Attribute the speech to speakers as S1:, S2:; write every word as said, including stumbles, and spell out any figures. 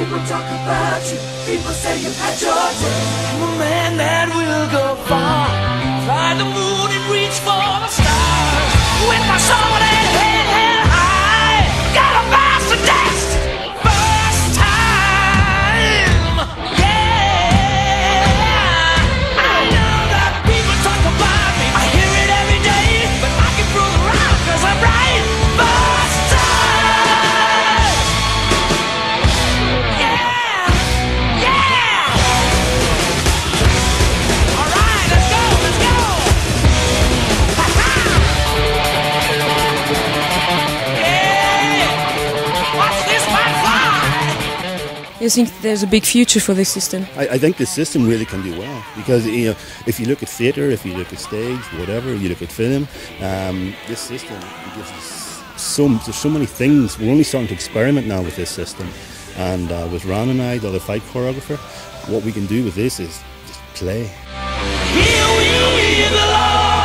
S1: People talk about you, people say you had your day. I'm a man that will go far, fly the moon and reach for the stars. With my soul and head held high, got a master test. First time, yeah. I know that people talk about me, I hear it every day, but I can prove it wrong, cause I'm right. First time, yeah, yeah. All right, let's go, let's go. Ha-ha. Yeah, watch this one fly.
S2: You think there's a big future for this system?
S3: I, I think this system really can do well because, you know, if you look at theatre, if you look at stage, whatever, you look at film, um, this system gives us so there's so many things. We're only starting to experiment now with this system, and uh, with Ran and I, the other fight choreographer, what we can do with this is just play.
S1: Here we the Lord.